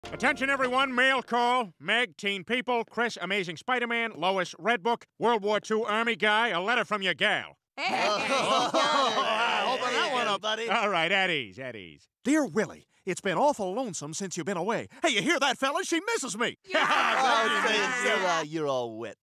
Attention, everyone. Mail call. Meg, Teen People. Chris, Amazing Spider-Man. Lois, Red Book. World War II Army Guy. A letter from your gal. Open that one up, buddy. All right, at ease, at ease. Dear Willie, it's been awful lonesome since you've been away. Hey, you hear that, fellas? She misses me. You're all wet.